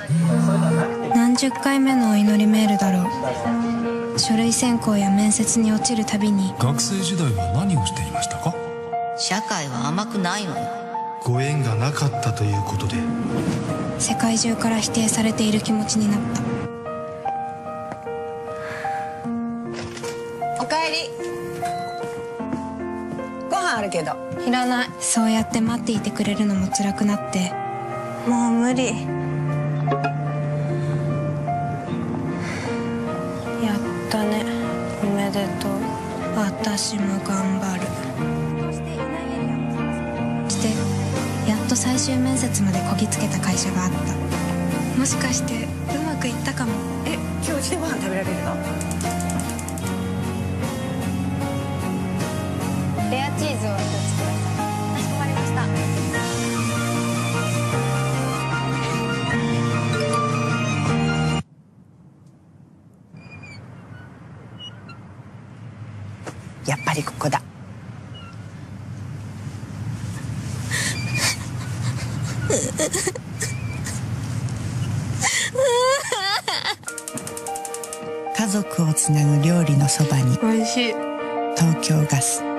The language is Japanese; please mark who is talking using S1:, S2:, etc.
S1: 何十回目のお祈りメールだろう。書類選考や面接に落ちるたびに、
S2: 学生時代は何をしていましたか？
S3: 社会は甘くないのよ。
S4: ご縁がなかったということで、
S1: 世界中から否定されている気持ちになった。
S5: おかえり。ご飯あるけど。
S1: いらない。そうやって待っていてくれるのも辛くなって、もう無理。やったね、おめでとう。私も頑張る。してやっと最終面接までこぎつけた会社があった。もしかしてうまくいったかも。
S5: 今日うちでご飯食べられるの？
S1: レアチーズを1つください。かしこまりました。
S5: やっぱりここだ。
S6: 家族をつなぐ料理のそばに、
S1: 美味しい。
S6: 東京ガス。